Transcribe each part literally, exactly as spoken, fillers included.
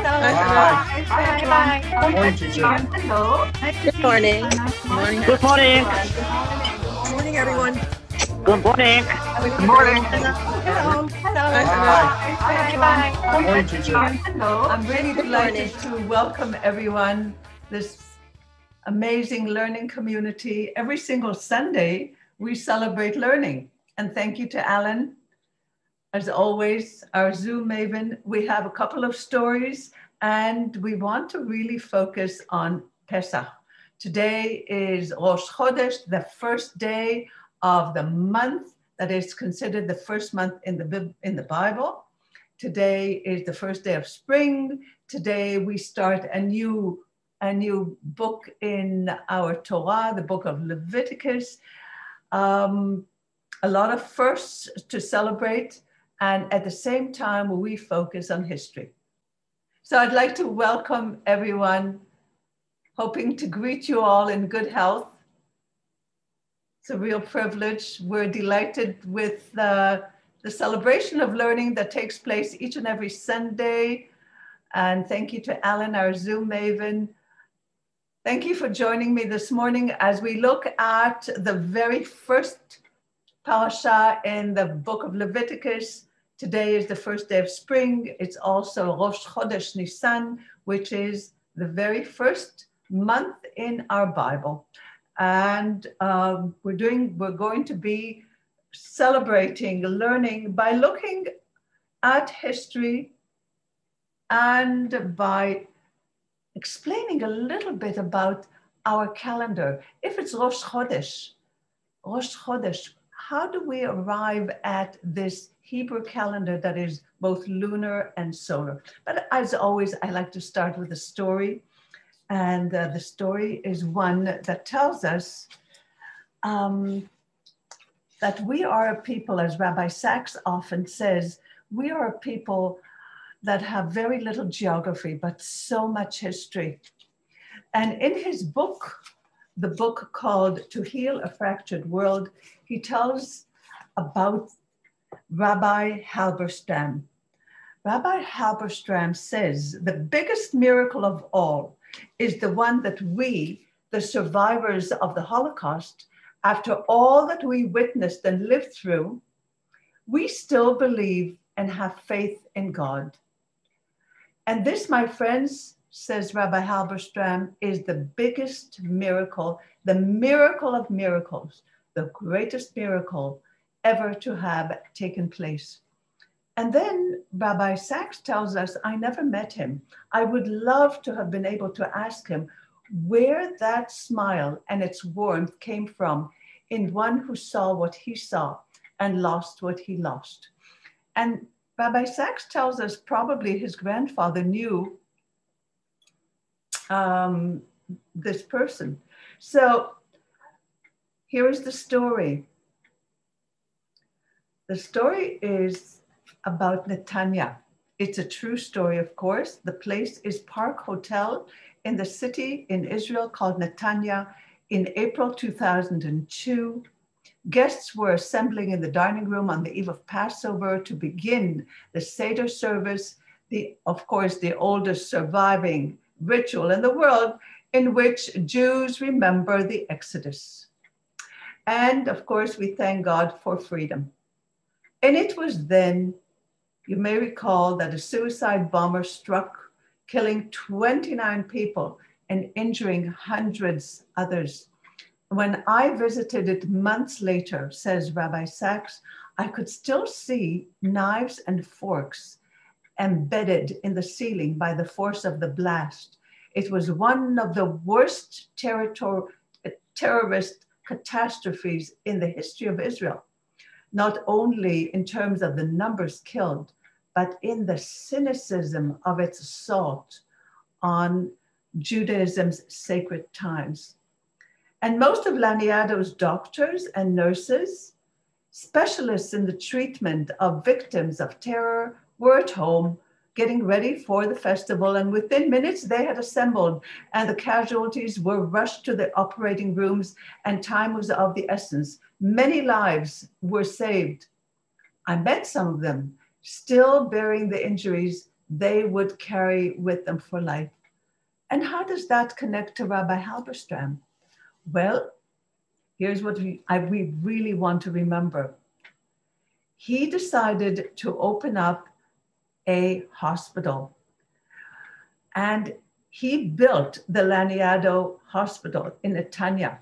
Hi, Hi. Hana. Hi, everyone. Good morning, teacher. Hello. Good morning. Good morning. Good morning. Good morning, everyone. Good morning. Good morning. Hana. Hello. Hi, Hana. Hi. Hi, everyone. Good morning, teacher. Hello. I'm really Good delighted to welcome everyone, this amazing learning community. Every single Sunday, we celebrate learning. And thank you to Alan. As always, our Zoom maven. We have a couple of stories and we want to really focus on Pesach. Today is Rosh Chodesh, the first day of the month that is considered the first month in the, in the Bible. Today is the first day of spring. Today we start a new, a new book in our Torah, the book of Leviticus. Um, a lot of firsts to celebrate. And at the same time, we focus on history. So I'd like to welcome everyone, hoping to greet you all in good health. It's a real privilege. We're delighted with uh, the celebration of learning that takes place each and every Sunday. And thank you to Alan, our Zoom maven. Thank you for joining me this morning as we look at the very first parasha in the book of Leviticus. Today is the first day of spring. It's also Rosh Chodesh Nisan, which is the very first month in our Bible. And um, we're doing, we're going to be celebrating, learning by looking at history and by explaining a little bit about our calendar. If it's Rosh Chodesh, Rosh Chodesh, how do we arrive at this Hebrew calendar that is both lunar and solar? But as always, I like to start with a story. And uh, the story is one that tells us um, that we are a people, as Rabbi Sachs often says, we are a people that have very little geography, but so much history. And in his book, the book called To Heal a Fractured World, he tells about Rabbi Halberstam. Rabbi Halberstam says the biggest miracle of all is the one that we, the survivors of the Holocaust, after all that we witnessed and lived through, we still believe and have faith in God. And this, my friends, says Rabbi Halberstam, is the biggest miracle, the miracle of miracles, the greatest miracle ever to have taken place. And then Rabbi Sachs tells us, I never met him. I would love to have been able to ask him where that smile and its warmth came from in one who saw what he saw and lost what he lost. And Rabbi Sachs tells us probably his grandfather knew um, this person. So here is the story. The story is about Netanya. It's a true story, of course. The place is Park Hotel in the city in Israel called Netanya in April two thousand two. Guests were assembling in the dining room on the eve of Passover to begin the Seder service, the, of course, the oldest surviving ritual in the world in which Jews remember the Exodus. And of course, we thank God for freedom. And it was then, you may recall, that a suicide bomber struck, killing twenty-nine people and injuring hundreds others. When I visited it months later, says Rabbi Sachs, I could still see knives and forks embedded in the ceiling by the force of the blast. It was one of the worst territor- terrorist catastrophes in the history of Israel, not only in terms of the numbers killed, but in the cynicism of its assault on Judaism's sacred times. And most of Laniado's doctors and nurses, specialists in the treatment of victims of terror, were at home getting ready for the festival. And within minutes, they had assembled and the casualties were rushed to the operating rooms and time was of the essence. Many lives were saved. I met some of them, still bearing the injuries they would carry with them for life. And how does that connect to Rabbi Halberstam? Well, here's what we, I, we really want to remember. He decided to open up a hospital. And he built the Laniado Hospital in Netanya.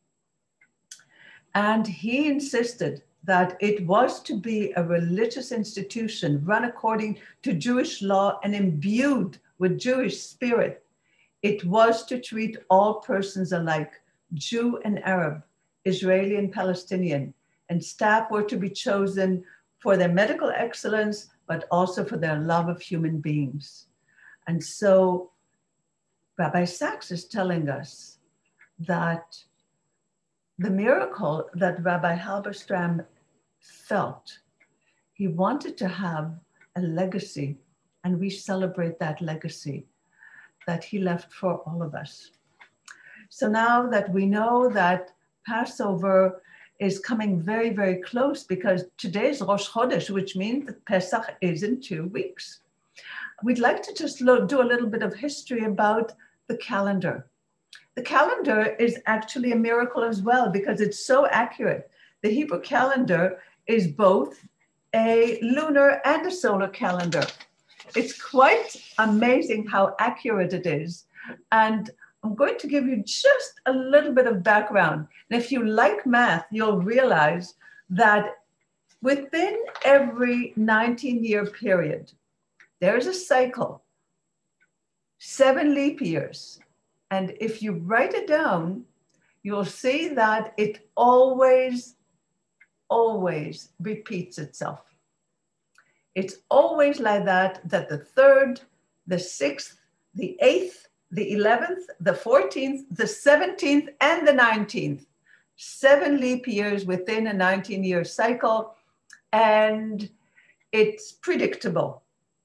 And he insisted that it was to be a religious institution run according to Jewish law and imbued with Jewish spirit. It was to treat all persons alike, Jew and Arab, Israeli and Palestinian, and staff were to be chosen for their medical excellence, but also for their love of human beings. And so Rabbi Sachs is telling us that the miracle that Rabbi Halberstam felt, he wanted to have a legacy, and we celebrate that legacy that he left for all of us. So now that we know that Passover is coming very, very close, because today's Rosh Chodesh, which means that Pesach is in two weeks. We'd like to just lo- do a little bit of history about the calendar. The calendar is actually a miracle as well, because it's so accurate. The Hebrew calendar is both a lunar and a solar calendar. It's quite amazing how accurate it is. And I'm going to give you just a little bit of background. And if you like math, you'll realize that within every nineteen year period, there's a cycle, seven leap years. And if you write it down, you'll see that it always, always repeats itself. It's always like that, that the third, the sixth, the eighth, the eleventh, the fourteenth, the seventeenth, and the nineteenth. Seven leap years within a nineteen year cycle, and it's predictable.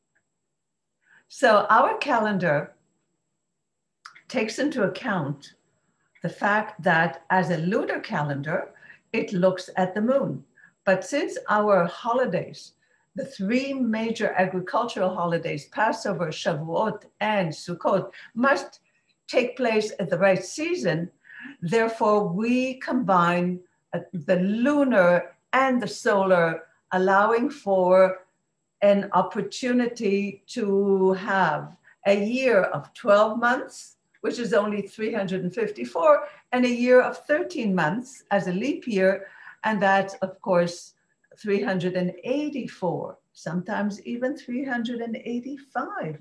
So our calendar takes into account the fact that as a lunar calendar, it looks at the moon. But since our holidays, the three major agricultural holidays, Passover, Shavuot, and Sukkot, must take place at the right season. Therefore, we combine the lunar and the solar, allowing for an opportunity to have a year of twelve months, which is only three hundred fifty-four, and a year of thirteen months as a leap year, and that's, of course, three hundred eighty-four, sometimes even three hundred eighty-five.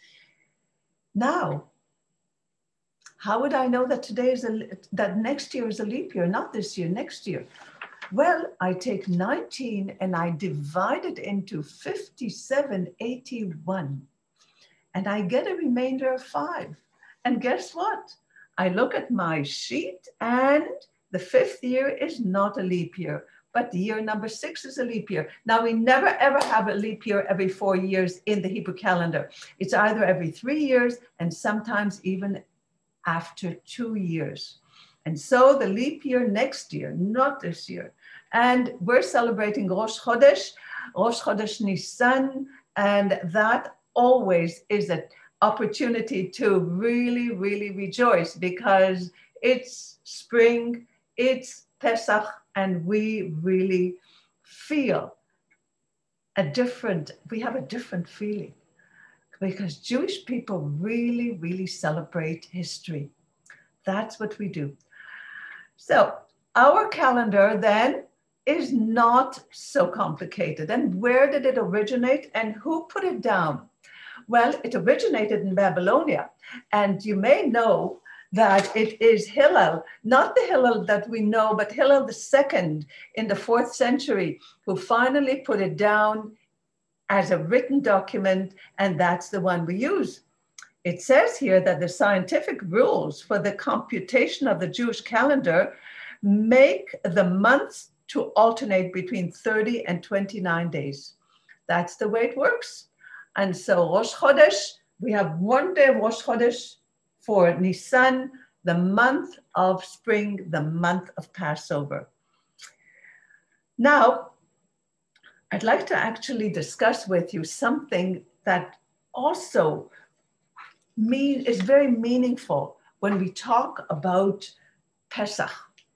Now, how would I know that today is a, that next year is a leap year, not this year, next year? Well, I take nineteen and I divide it into fifty-seven eighty-one, and I get a remainder of five. And guess what? I look at my sheet and the fifth year is not a leap year, but the year number six is a leap year. Now, we never ever have a leap year every four years in the Hebrew calendar. It's either every three years and sometimes even after two years. And so the leap year next year, not this year. And we're celebrating Rosh Chodesh, Rosh Chodesh Nisan, and that always is an opportunity to really, really rejoice, because it's spring, it's Pesach, and we really feel a different, we have a different feeling, because Jewish people really, really celebrate history. That's what we do. So our calendar then is not so complicated. And where did it originate and who put it down? Well, it originated in Babylonia. And you may know that it is Hillel, not the Hillel that we know, but Hillel the second in the fourth century, who finally put it down as a written document, and that's the one we use. It says here that the scientific rules for the computation of the Jewish calendar make the months to alternate between thirty and twenty-nine days. That's the way it works. And so Rosh Chodesh, we have one day of Rosh Chodesh for Nisan, the month of spring, the month of Passover. Now, I'd like to actually discuss with you something that also mean, is very meaningful when we talk about Pesach.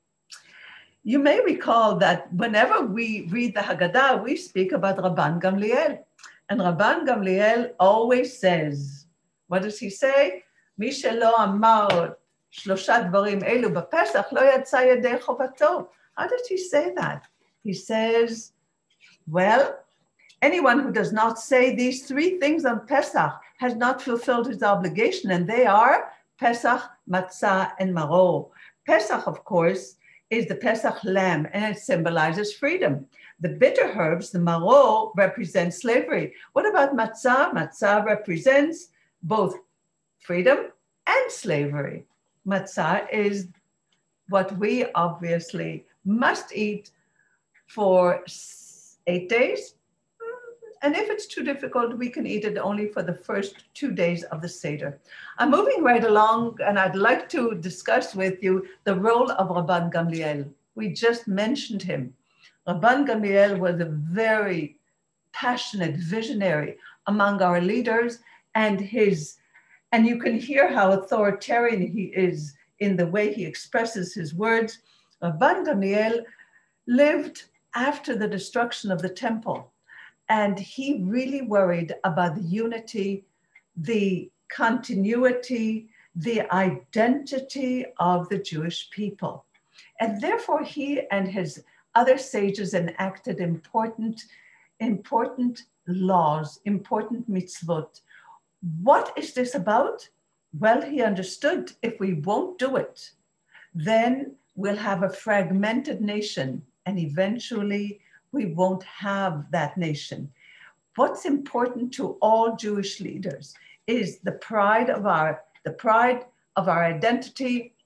You may recall that whenever we read the Haggadah, we speak about Rabban Gamliel. And Rabban Gamliel always says, what does he say? מי שלא אמר שלושה דברים אלו בפסח, לא יצא ידי חובתו. How does he say that? He says, well, anyone who does not say these three things on Pesach has not fulfilled his obligation, and they are Pesach, Matzah, and Maror. Pesach, of course, is the Pesach lamb, and it symbolizes freedom. The bitter herbs, the Maror, represent slavery. What about Matzah? Matzah represents both freedom and slavery. Matzah is what we obviously must eat for eight days. And if it's too difficult, we can eat it only for the first two days of the Seder. I'm moving right along, and I'd like to discuss with you the role of Rabban Gamliel. We just mentioned him. Rabban Gamliel was a very passionate visionary among our leaders, and his, and you can hear how authoritarian he is in the way he expresses his words. Rabban Gamliel lived after the destruction of the temple. And he really worried about the unity, the continuity, the identity of the Jewish people. And therefore, he and his other sages enacted important, important laws, important mitzvot. What is this about? Well, he understood if we won't do it, then we'll have a fragmented nation, and eventually we won't have that nation. What's important to all Jewish leaders is the pride of our, the pride of our identity,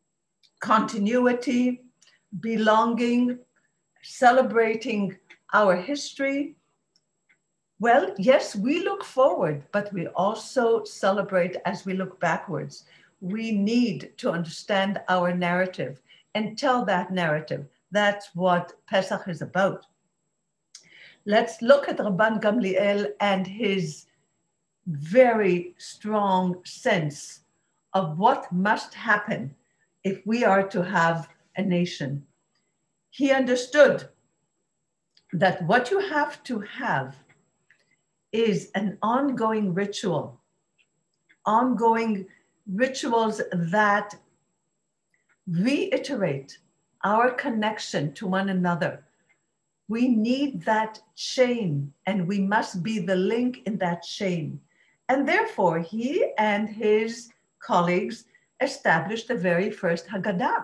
continuity, belonging, celebrating our history. Well, yes, we look forward, but we also celebrate as we look backwards. We need to understand our narrative and tell that narrative. That's what Pesach is about. Let's look at Rabban Gamliel and his very strong sense of what must happen if we are to have a nation. He understood that what you have to have is an ongoing ritual, ongoing rituals that reiterate our connection to one another. We need that chain, and we must be the link in that chain. And therefore, he and his colleagues established the very first Haggadah.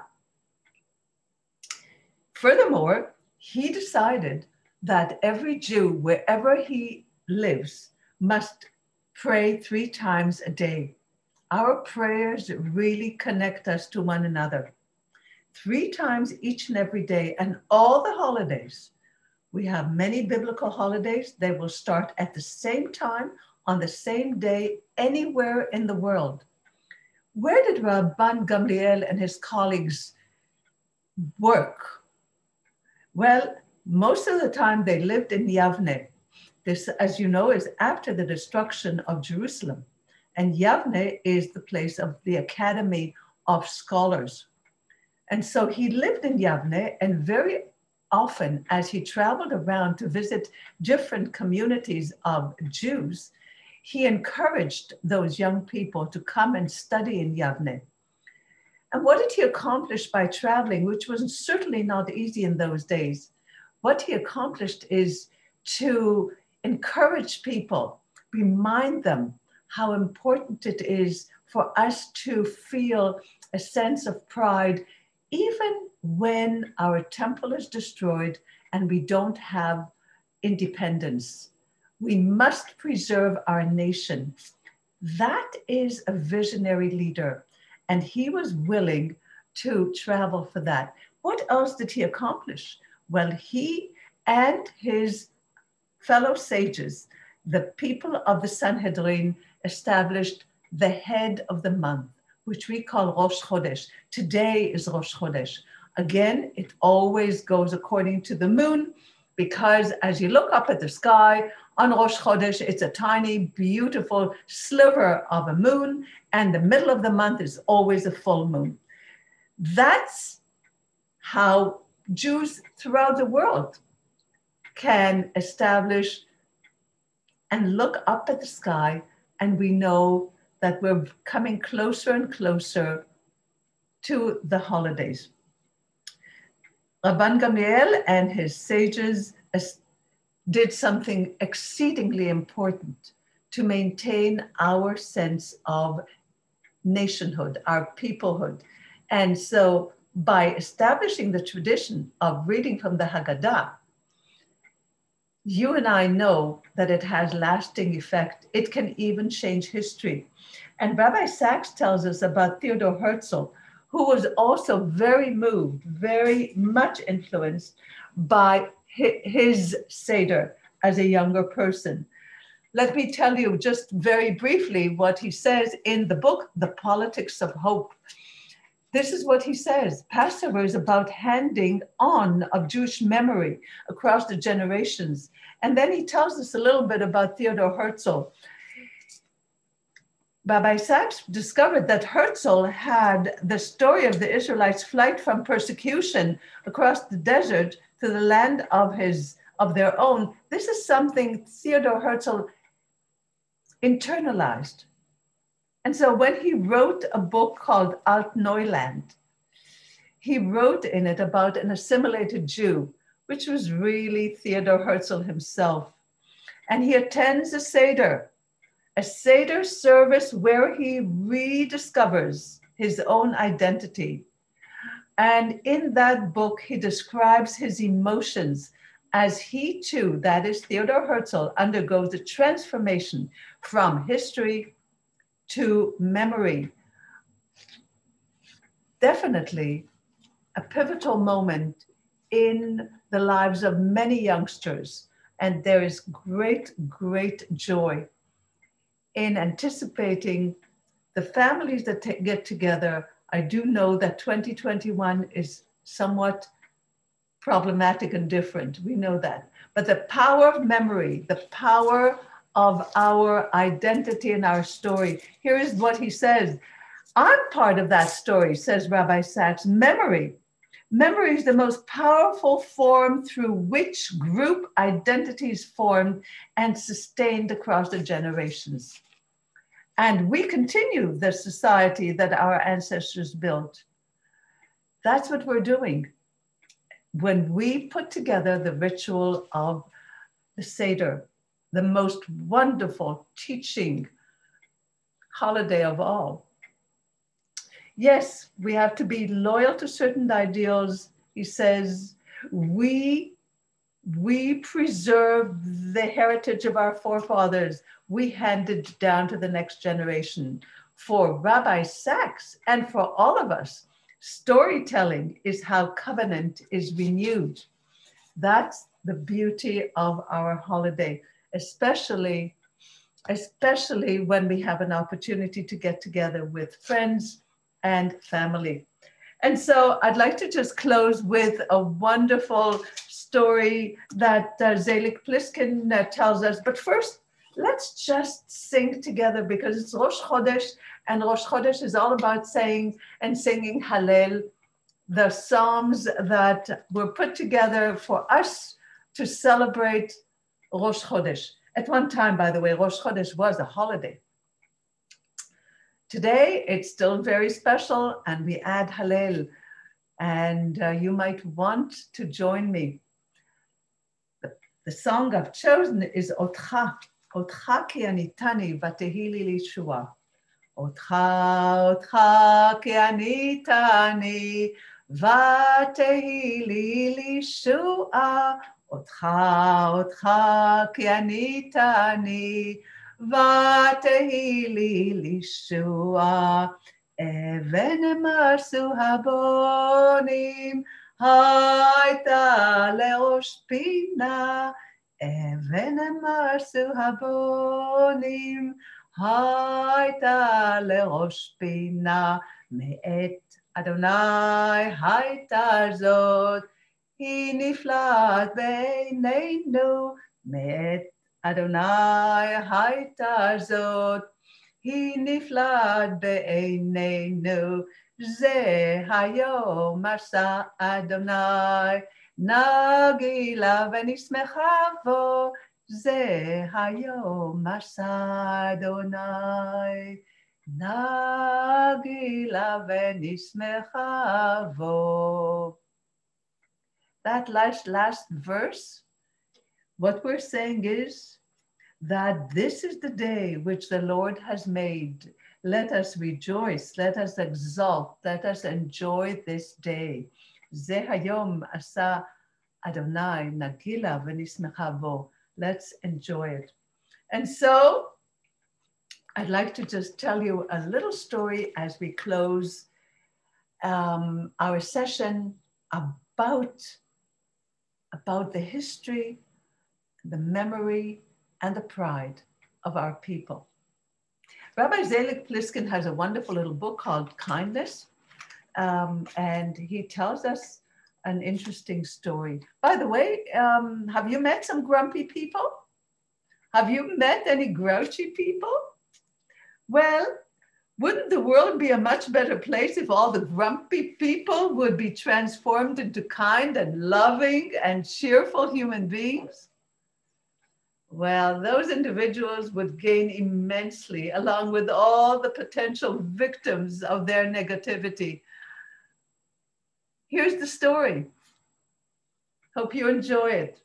Furthermore, he decided that every Jew, wherever he lives, must pray three times a day. Our prayers really connect us to one another. Three times each and every day, and all the holidays. We have many biblical holidays. They will start at the same time, on the same day, anywhere in the world. Where did Rabban Gamliel and his colleagues work? Well, most of the time they lived in Yavne. This, as you know, is after the destruction of Jerusalem. And Yavne is the place of the Academy of Scholars. And so he lived in Yavne, and very often as he traveled around to visit different communities of Jews, he encouraged those young people to come and study in Yavne. And what did he accomplish by traveling, which was certainly not easy in those days? What he accomplished is to encourage people, remind them how important it is for us to feel a sense of pride, even when our temple is destroyed and we don't have independence. We must preserve our nation. That is a visionary leader, and he was willing to travel for that. What else did he accomplish? Well, he and his fellow sages, the people of the Sanhedrin, established the head of the month, which we call Rosh Chodesh. Today is Rosh Chodesh. Again, it always goes according to the moon, because as you look up at the sky On Rosh Chodesh, it's a tiny, beautiful sliver of a moon, and the middle of the month is always a full moon. That's how Jews throughout the world can establish and look up at the sky, and we know that we're coming closer and closer to the holidays. Rabban Gamliel and his sages did something exceedingly important to maintain our sense of nationhood, our peoplehood. And so by establishing the tradition of reading from the Haggadah, you and I know that it has lasting effect. It can even change history. And Rabbi Sachs tells us about Theodor Herzl, who was also very moved, very much influenced by his Seder as a younger person. Let me tell you just very briefly what he says in the book, The Politics of Hope. This is what he says. Passover is about handing on of Jewish memory across the generations. And then he tells us a little bit about Theodor Herzl. Rabbi Sachs discovered that Herzl had the story of the Israelites' flight from persecution across the desert to the land of his of their own. This is something Theodor Herzl internalized. And so when he wrote a book called Alt Neuland, he wrote in it about an assimilated Jew, which was really Theodor Herzl himself. And he attends a Seder, a Seder service where he rediscovers his own identity. And in that book, he describes his emotions as he too, that is Theodor Herzl, undergoes a transformation from history to memory. Definitely a pivotal moment in the lives of many youngsters. And there is great, great joy in anticipating the families that t- get together. I do know that twenty twenty-one is somewhat problematic and different. We know that. But the power of memory, the power of our identity and our story. Here is what he says. I'm part of that story, says Rabbi Sachs. Memory. Memory is the most powerful form through which group identities formed and sustained across the generations. And we continue the society that our ancestors built. That's what we're doing. When we put together the ritual of the Seder, the most wonderful teaching holiday of all. Yes, we have to be loyal to certain ideals. He says, we, we preserve the heritage of our forefathers. We hand it down to the next generation. For Rabbi Sachs and for all of us, storytelling is how covenant is renewed. That's the beauty of our holiday, especially, especially when we have an opportunity to get together with friends and family. And so I'd like to just close with a wonderful story that uh, Zelig Pliskin uh, tells us. But first, let's just sing together because it's Rosh Chodesh, and Rosh Chodesh is all about saying and singing Hallel, the psalms that were put together for us to celebrate Rosh Chodesh. At one time, by the way, Rosh Chodesh was a holiday. Today, it's still very special, and we add Hallel, and uh, you might want to join me. The, the song I've chosen is Otcha, Otcha ki anitani vatehi li lishua. Otcha, Otcha ki anitani vatehi li lishua. Otcha, Otcha ki anitani vatehi li lishua. Even marsu habonim hayta lerosh pina. Even marsu habonim hayta lerosh pina. Me'et Adonai hayta zot. Hi niflat beinenu. Me'et Adonai hayta zot, hi niflad be'einenu, ze hayom asa Adonai, nagila v'nismecha vo, ze hayom asa Adonai, nagila v'nismecha vo. That last, last verse, what we're saying is that this is the day which the Lord has made. Let us rejoice, let us exult, let us enjoy this day. Ze hayom asa Adonai nagila v'nismecha vo. Let's enjoy it. And so I'd like to just tell you a little story as we close um, our session about about the history, the memory, and the pride of our people. Rabbi Zelig Pliskin has a wonderful little book called Kindness, um, and he tells us an interesting story. By the way, um, have you met some grumpy people? Have you met any grouchy people? Well, wouldn't the world be a much better place if all the grumpy people would be transformed into kind and loving and cheerful human beings? Well, those individuals would gain immensely, along with all the potential victims of their negativity. Here's the story. Hope you enjoy it.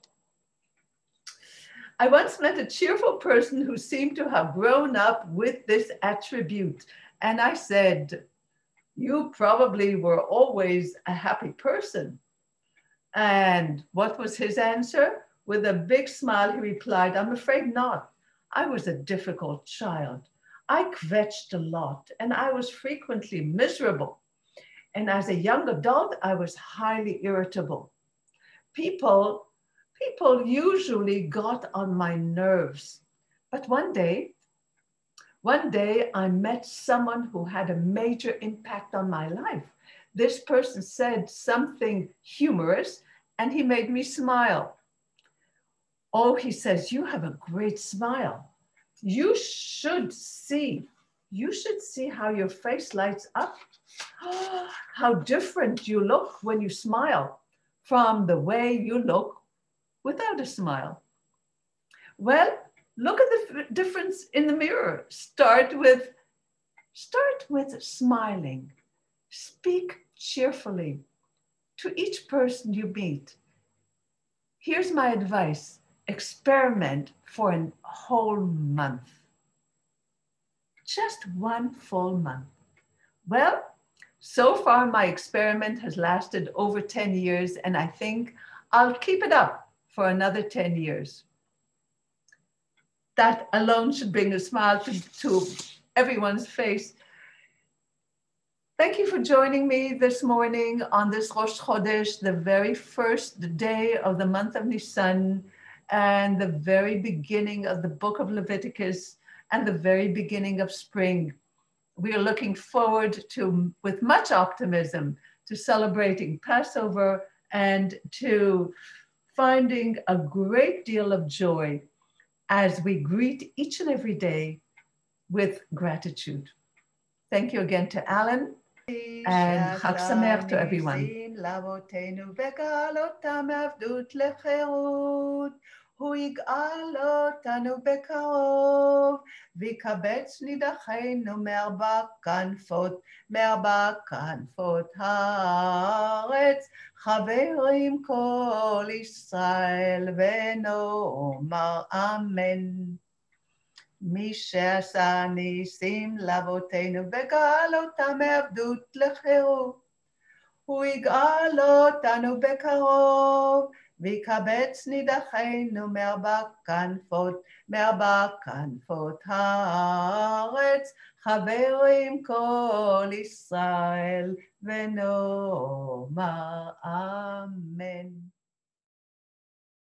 I once met a cheerful person who seemed to have grown up with this attribute. And I said, you probably were always a happy person. And what was his answer? With a big smile, he replied, I'm afraid not. I was a difficult child. I kvetched a lot and I was frequently miserable. And as a young adult, I was highly irritable. People, people usually got on my nerves. But one day, one day I met someone who had a major impact on my life. This person said something humorous and he made me smile. Oh, he says, you have a great smile. You should see, you should see how your face lights up. Oh, how different you look when you smile from the way you look without a smile. Well, look at the difference in the mirror. Start with, start with smiling. Speak cheerfully to each person you meet. Here's my advice. Experiment for a whole month. Just one full month. Well, so far my experiment has lasted over ten years and I think I'll keep it up for another ten years. That alone should bring a smile to, to everyone's face. Thank you for joining me this morning on this Rosh Chodesh, the very first day of the month of Nisan, and the very beginning of the book of Leviticus, and the very beginning of spring. We are looking forward to, with much optimism, to celebrating Passover and to finding a great deal of joy as we greet each and every day with gratitude. Thank you again to Alan, and Chag Sameach to everyone. הוא יגאל אותנו בקרוב, ויקבץ נידחינו מארבע כנפות, מארבע כנפות הארץ. חברים כל ישראל ונאמר אמן. מי שעשה ניסים לאבותינו וגאל אותם מעבדות לחירות, הוא יגאל אותנו בקרוב, ויקבץ נידחינו מארבע כנפות, מארבע כנפות הארץ. חברים כל ישראל ונאמר אמן.